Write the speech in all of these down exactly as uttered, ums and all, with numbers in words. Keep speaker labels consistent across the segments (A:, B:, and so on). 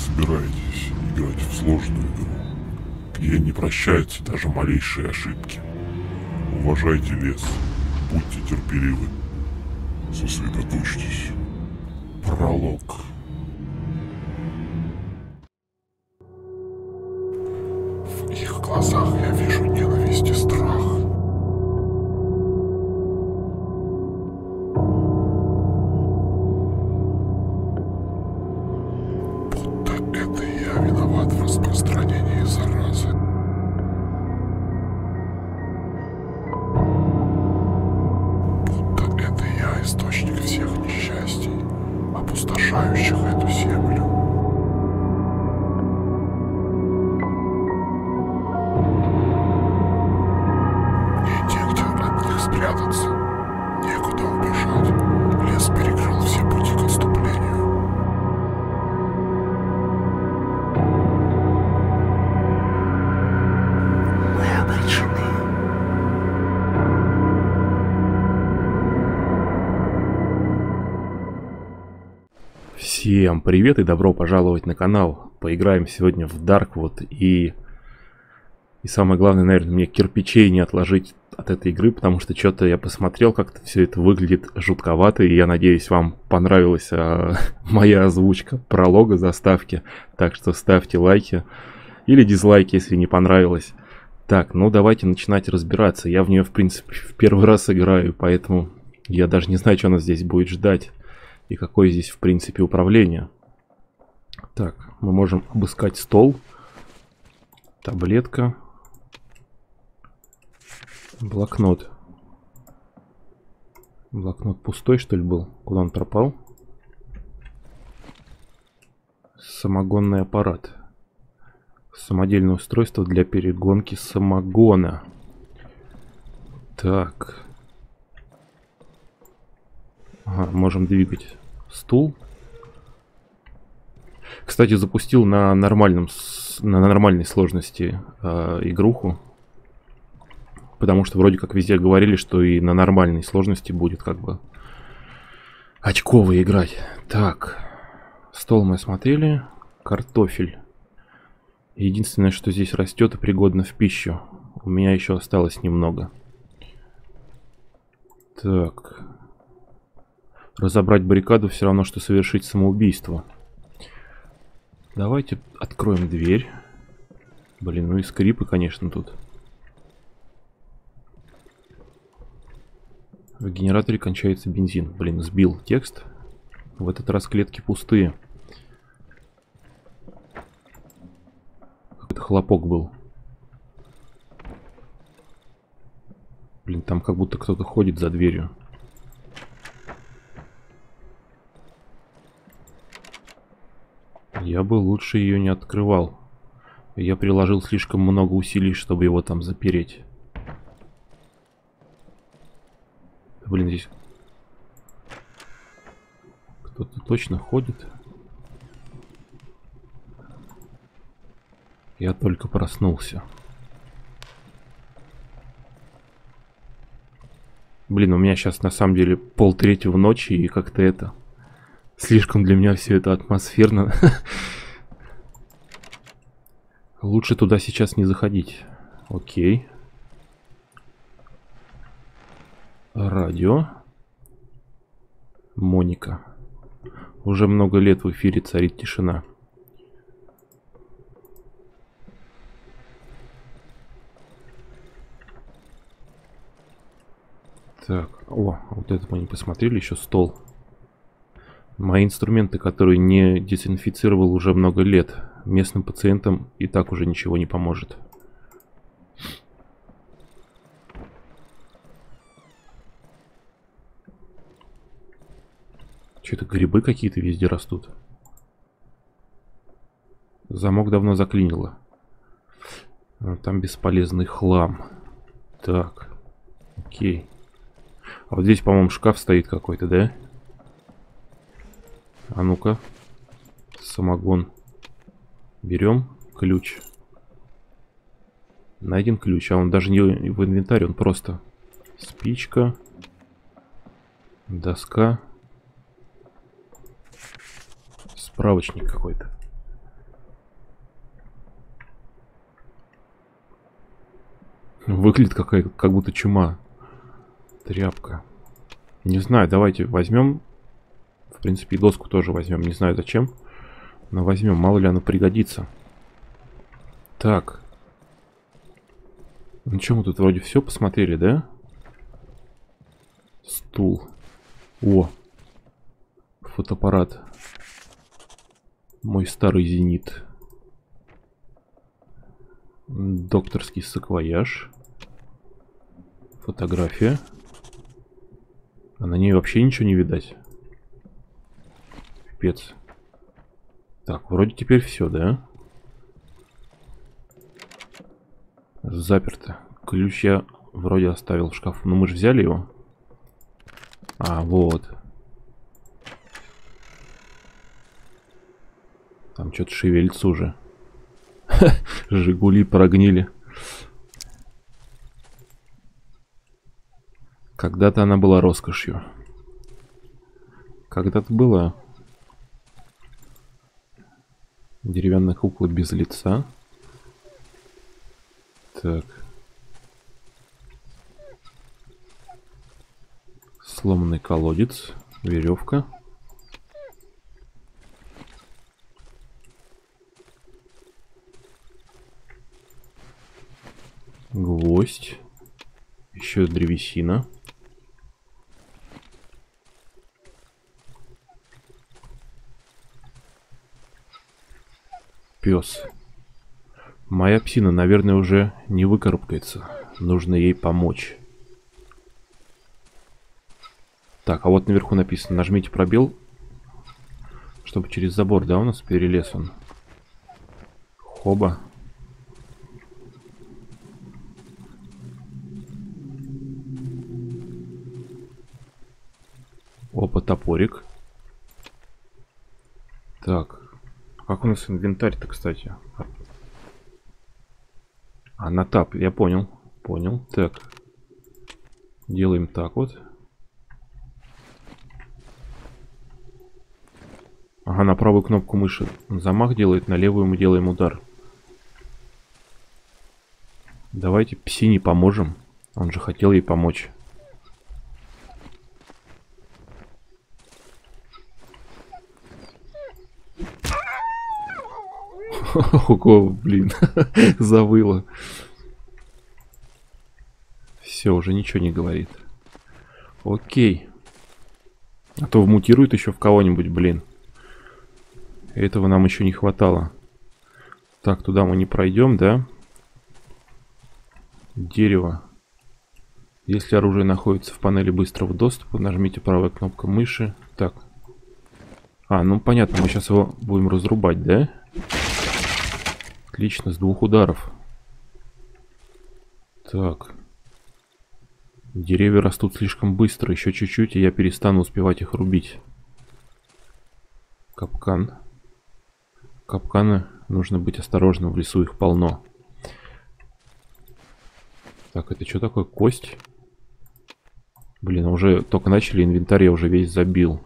A: собираетесь играть в сложную игру, где не прощаются даже малейшие ошибки. Уважайте лес, будьте терпеливы, сосредоточьтесь. Пролог. В их глазах я вижу ненависть и страх. Будто это я виноват в распространении заразы. Будто это я источник всех несчастий, опустошающих эту землю. Мне негде от них спрятаться, некуда убежать. Лес перекрыл все пути к отступлению.
B: Мы обречены.
C: Всем привет и добро пожаловать на канал. Поиграем сегодня в Darkwood и... И самое главное, наверное, мне кирпичей не отложить от этой игры, потому что что-то я посмотрел, как-то все это выглядит жутковато, и я надеюсь, вам понравилась а, моя озвучка пролога, заставки. Так что ставьте лайки или дизлайки, если не понравилось. Так, ну давайте начинать разбираться. Я в нее, в принципе, в первый раз играю, поэтому я даже не знаю, что нас здесь будет ждать. И какое здесь, в принципе, управление. Так, мы можем обыскать стол. Таблетка. Блокнот. Блокнот пустой, что ли, был? Куда он пропал? Самогонный аппарат. Самодельное устройство для перегонки самогона. Так. Ага, можем двигать стул. Кстати, запустил на нормальном, на нормальной сложности э, игруху. Потому что вроде как везде говорили, что и на нормальной сложности будет как бы очково играть. Так, стол мы осмотрели. Картофель. Единственное, что здесь растет и пригодно в пищу. У меня еще осталось немного. Так. Разобрать баррикаду все равно, что совершить самоубийство. Давайте откроем дверь. Блин, ну и скрипы, конечно, тут. В генераторе кончается бензин. Блин, сбил текст. В этот раз клетки пустые. Какой-то хлопок был. Блин, там как будто кто-то ходит за дверью. Я бы лучше ее не открывал. Я приложил слишком много усилий, чтобы его там запереть. Блин, здесь кто-то точно ходит. Я только проснулся. Блин, у меня сейчас на самом деле полтретьего ночи, и как-то это... Слишком для меня все это атмосферно. Лучше туда сейчас не заходить. Окей. Радио. Моника. Уже много лет в эфире царит тишина. Так, о, вот это мы не посмотрели, еще стол. Мои инструменты, которые не дезинфицировал уже много лет. Местным пациентам и так уже ничего не поможет. Что-то грибы какие-то везде растут. Замок давно заклинило. Там бесполезный хлам. Так. Окей. А вот здесь, по-моему, шкаф стоит какой-то, да? А ну-ка. Самогон. Берем ключ. Найден ключ. А он даже не в инвентаре, он просто спичка. Доска. Справочник какой-то. Выглядит какая, как будто чума. Тряпка. Не знаю, давайте возьмем. В принципе, и доску тоже возьмем. Не знаю зачем. Но возьмем, мало ли она пригодится. Так. Ну что, мы тут вроде все посмотрели, да? Стул. О. Фотоаппарат. Мой старый зенит. Докторский саквояж. Фотография. А на ней вообще ничего не видать. Пипец. Так, вроде теперь все, да? Заперто. Ключ я вроде оставил в шкафу. Ну мы же взяли его. А, вот. Там что-то шевелится уже. Жигули прогнили. Когда-то она была роскошью. Когда-то была. Деревянная кукла без лица. Так. Сломанный колодец. Веревка. Гвоздь. Еще древесина. Пес. Моя псина, наверное, уже не выкарабкается. Нужно ей помочь. Так, а вот наверху написано: нажмите пробел, чтобы через забор, да, у нас перелез он. Хоба. Опа, топорик. Так. Как у нас инвентарь-то, кстати? А, на тап, я понял. Понял. Так. Делаем так вот. Ага, на правую кнопку мыши замах делает, на левую мы делаем удар. Давайте псине поможем. Он же хотел ей помочь. Ого, блин, завыло. Все, уже ничего не говорит. Окей. А то вмутирует еще в кого-нибудь, блин. Этого нам еще не хватало. Так, туда мы не пройдем, да? Дерево. Если оружие находится в панели быстрого доступа, нажмите правой кнопкой мыши. Так. А, ну понятно, мы сейчас его будем разрубать, да? Отлично, с двух ударов. Так. Деревья растут слишком быстро. Еще чуть-чуть, и я перестану успевать их рубить. Капкан. Капканы. Нужно быть осторожным, в лесу их полно. Так, это что такое? Кость? Блин, уже только начали, инвентарь я уже весь забил.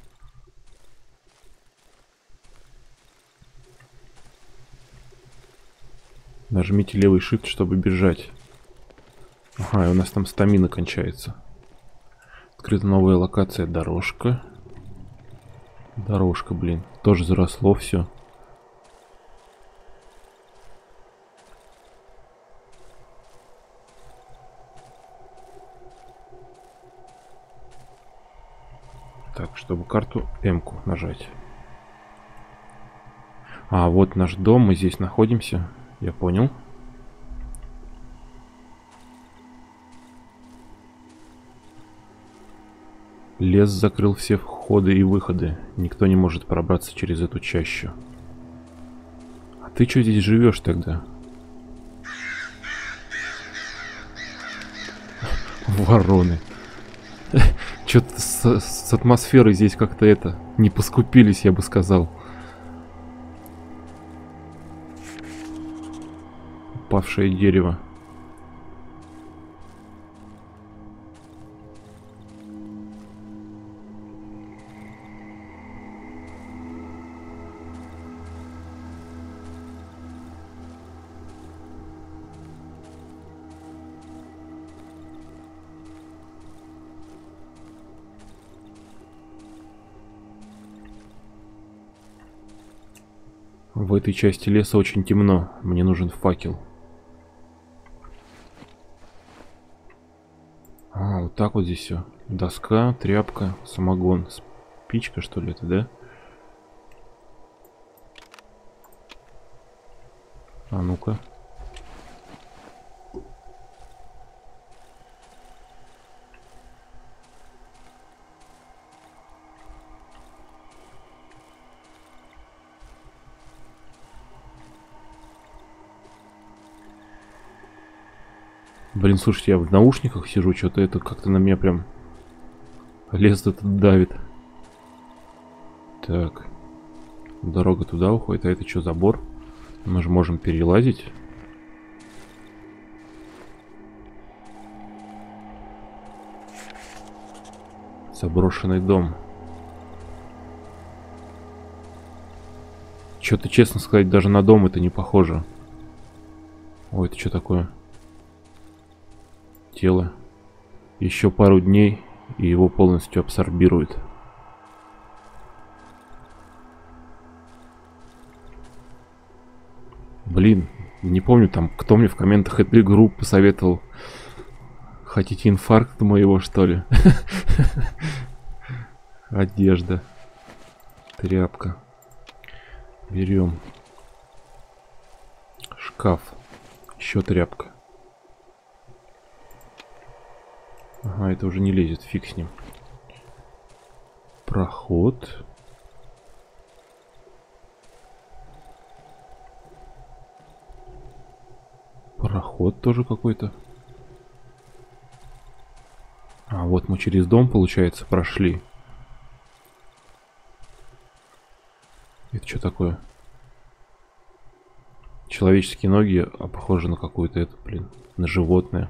C: Нажмите левый shift, чтобы бежать. Ага, и у нас там стамина кончается. Открыта новая локация. Дорожка. Дорожка, блин. Тоже заросло все. Так, чтобы карту М-ку нажать. А, вот наш дом. Мы здесь находимся. Я понял. Лес закрыл все входы и выходы. Никто не может пробраться через эту чащу. А ты что здесь живешь тогда? Вороны. Что-то с, с атмосферой здесь как-то это... Не поскупились, я бы сказал. Упавшее дерево. В этой части леса очень темно. Мне нужен факел. А, вот так вот здесь все. Доска, тряпка, самогон. Спичка, что ли, это, да? А ну-ка. Блин, слушайте, я в наушниках сижу, что-то это как-то на меня прям лес этот давит. Так. Дорога туда уходит, а это что, забор? Мы же можем перелазить. Заброшенный дом. Что-то, честно сказать, даже на дом это не похоже. Ой, это что такое? Тело. Еще пару дней, и его полностью абсорбирует. Блин, не помню там, кто мне в комментах эту игру посоветовал. Хотите инфаркта моего, что ли? Одежда. Тряпка. Берем. Шкаф. Еще тряпка. Ага, это уже не лезет, фиг с ним. Проход. Проход тоже какой-то. А, вот мы через дом, получается, прошли. Это что такое? Человеческие ноги, а похоже на какую-то это, блин, на животное.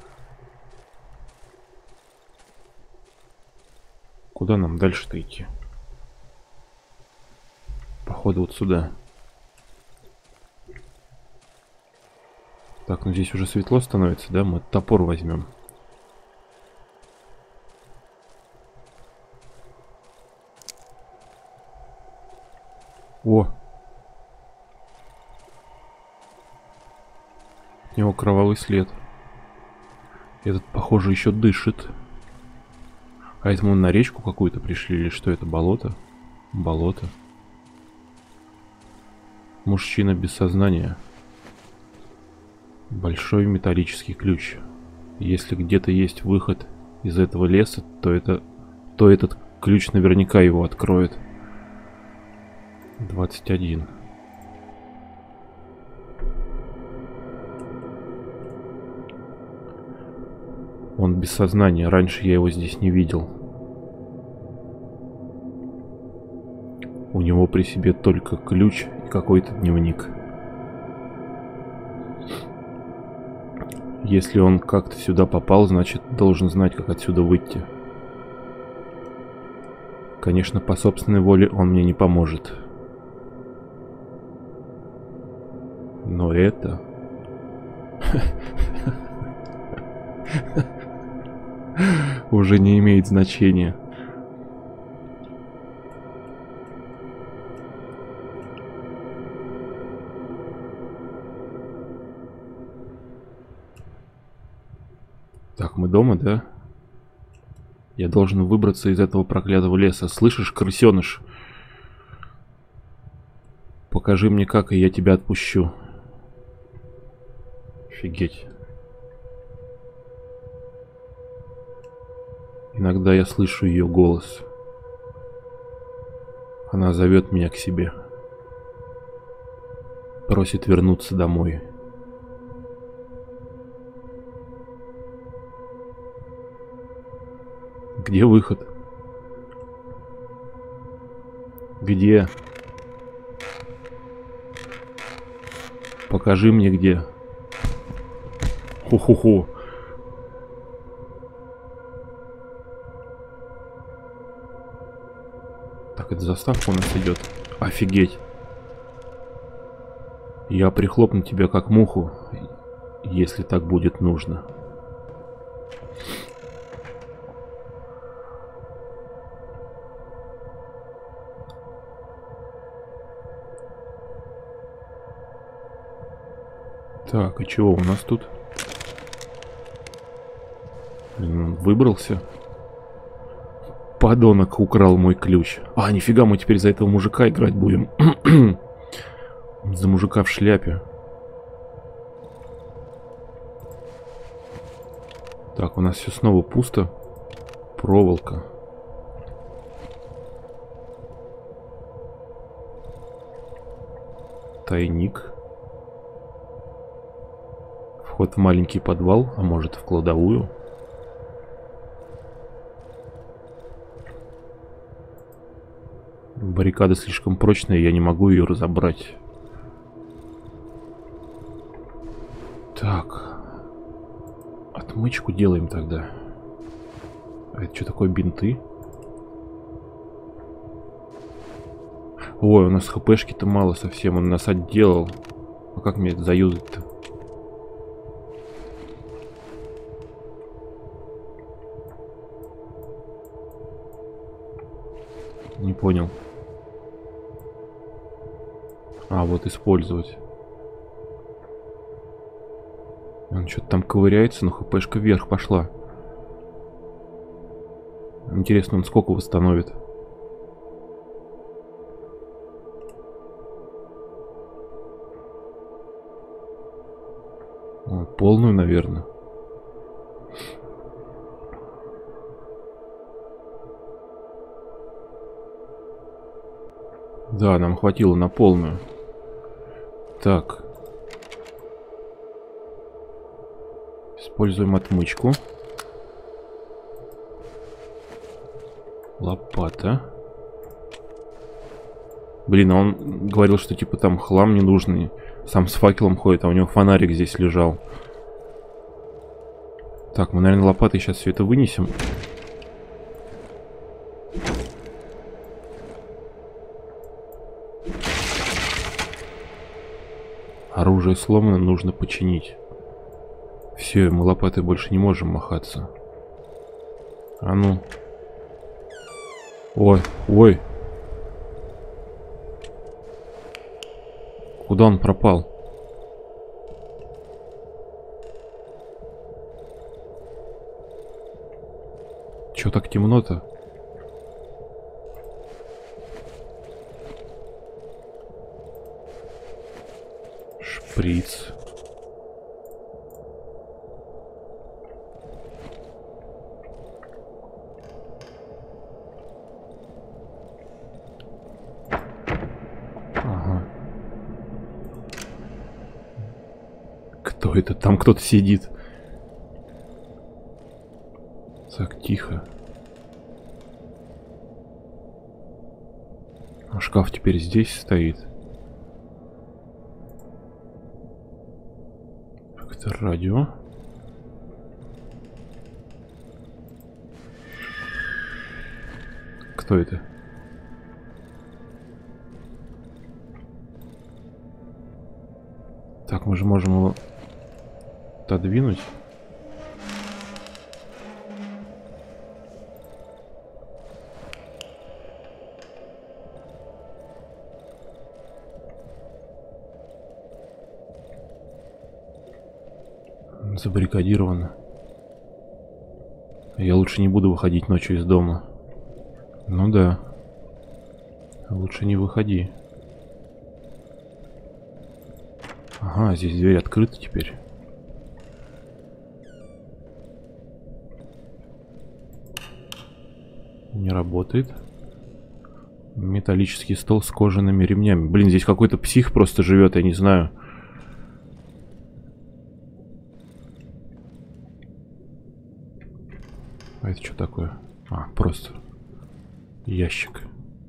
C: Куда нам дальше-то идти? Походу вот сюда. Так, ну здесь уже светло становится, да? Мы топор возьмем. О! У него кровавый след. Этот, похоже, еще дышит. А это мы на речку какую-то пришли, или что это? Болото? Болото. Мужчина без сознания. Большой металлический ключ. Если где-то есть выход из этого леса, то это, то этот ключ наверняка его откроет. двадцать один. Он без сознания. Раньше я его здесь не видел. У него при себе только ключ и какой-то дневник. Если он как-то сюда попал, значит, должен знать, как отсюда выйти. Конечно, по собственной воле он мне не поможет. Но это... уже не имеет значения. Так, мы дома, да? Я должен выбраться из этого проклятого леса. Слышишь, крысеныш? Покажи мне как, и я тебя отпущу. Офигеть. Иногда я слышу ее голос. Она зовет меня к себе. Просит вернуться домой. Где выход? Где? Покажи мне где. Ху-ху-ху. Так, это заставка у нас идет. Офигеть. Я прихлопну тебя как муху, если так будет нужно. Так, и чего у нас тут? Блин, он выбрался. Подонок украл мой ключ. А, нифига, мы теперь за этого мужика играть будем. За мужика в шляпе. Так, у нас все снова пусто. Проволока. Тайник. Вход в маленький подвал, а может в кладовую. Баррикада слишком прочная, я не могу ее разобрать. Так. Отмычку делаем тогда. А это что такое, бинты? Ой, у нас хпшки-то мало совсем, он нас отделал. А как мне это заюзать-то? Не понял. А, вот использовать. Он что-то там ковыряется, но хпшка вверх пошла. Интересно, он сколько восстановит? О, полную, наверное. Да, нам хватило на полную. Так. Используем отмычку. Лопата. Блин, а он говорил, что типа там хлам ненужный. Сам с факелом ходит, а у него фонарик здесь лежал. Так, мы, наверное, лопатой сейчас все это вынесем. Оружие сломано, нужно починить. Все, мы лопатой больше не можем махаться. А ну. Ой, ой. Куда он пропал? Чё так темно-то? Шприц. Ага. Кто это? Там кто-то сидит. Так, тихо. А шкаф теперь здесь стоит. Это радио. Кто это? Так, мы же можем его отодвинуть. Забаррикадировано. Я лучше не буду выходить ночью из дома. Ну да. Лучше не выходи. Ага, здесь дверь открыта теперь. Не работает. Металлический стол с кожаными ремнями. Блин, здесь какой-то псих просто живет, я не знаю. А это что такое? А, просто ящик.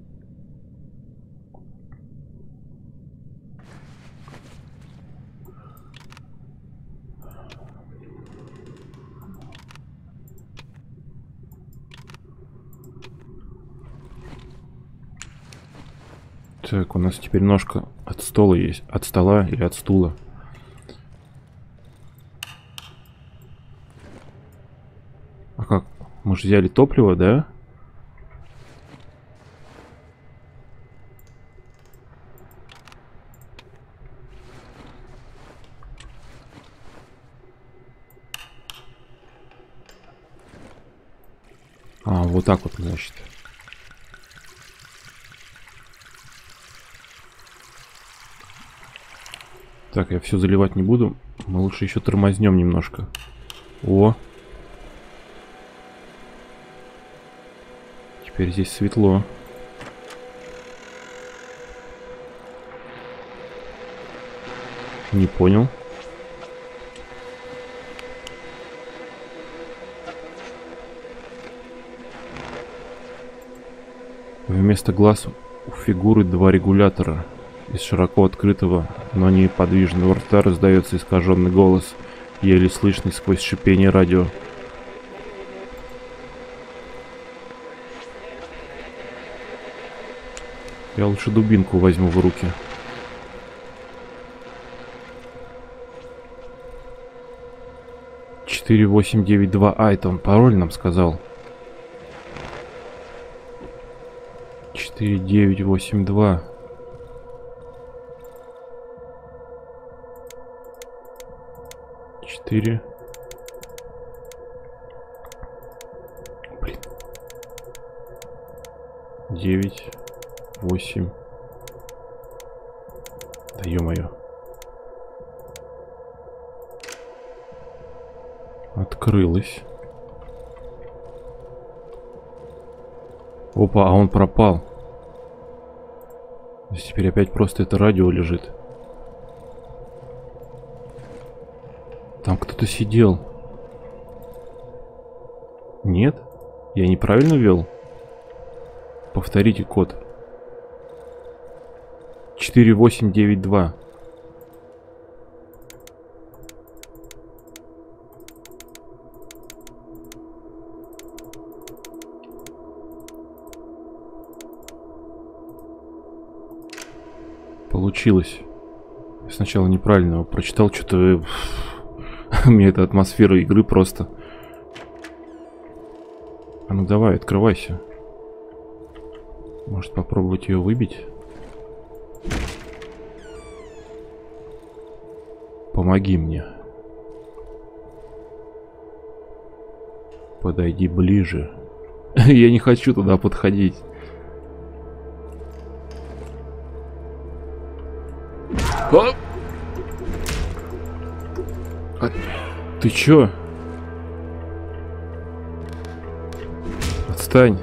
C: Так, у нас теперь ножка от стола есть. От стола или от стула. А как? Мы же взяли топливо, да? А, вот так вот, значит. Так, я все заливать не буду. Мы лучше еще тормознем немножко. О! Теперь здесь светло. Не понял. Вместо глаз у фигуры два регулятора. Из широко открытого, но неподвижного рта раздается искаженный голос, еле слышный сквозь шипение радио. Я лучше дубинку возьму в руки. четыре восемь девять два. А, это он пароль нам сказал. четыре девять восемь два. четыре. Блин. девять. восемь. Да ё-моё. Открылось. Опа, а он пропал. Здесь теперь опять просто это радио лежит. Там кто-то сидел. Нет? Я неправильно ввел? Повторите код. четыре восемь девять два. Получилось. Я сначала неправильно его прочитал, что-то... Мне эта атмосфера игры просто... А ну давай, открывайся. Может попробовать ее выбить? Помоги мне. Подойди ближе. Я не хочу туда подходить. О! А ты чё? Отстань.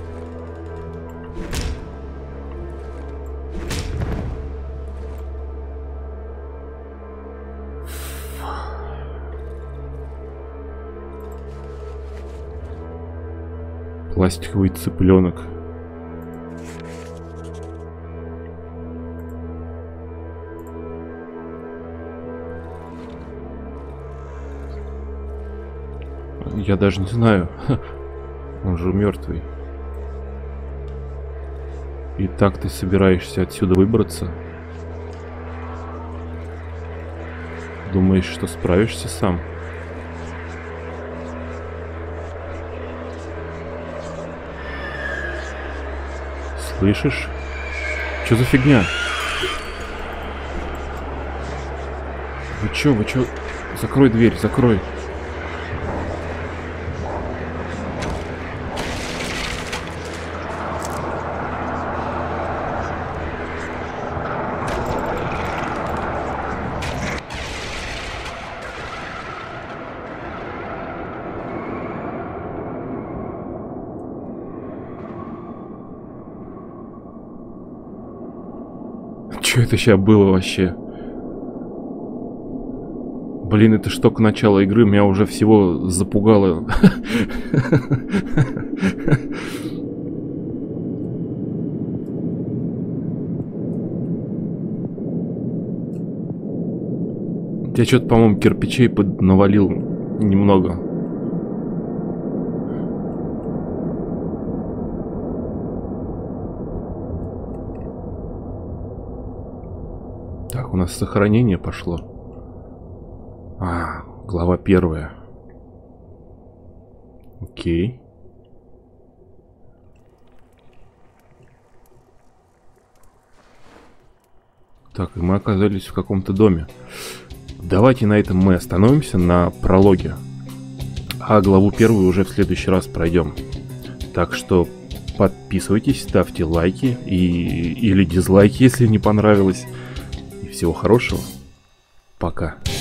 C: Пластиковый цыпленок. Я даже не знаю. Он же мертвый. И так ты собираешься отсюда выбраться? Думаешь, что справишься сам? Слышишь? Что за фигня? Вы чё, вы чё? Закрой дверь, закрой. Что это сейчас было вообще? Блин, это ж только начало игры, меня уже всего запугало. Я что-то, по-моему, кирпичей навалил немного. Так, у нас сохранение пошло. А, глава первая. Окей. Так, и мы оказались в каком-то доме. Давайте на этом мы остановимся, на прологе. А главу первую уже в следующий раз пройдем. Так что подписывайтесь, ставьте лайки и... или дизлайки, если не понравилось. И всего хорошего. Пока.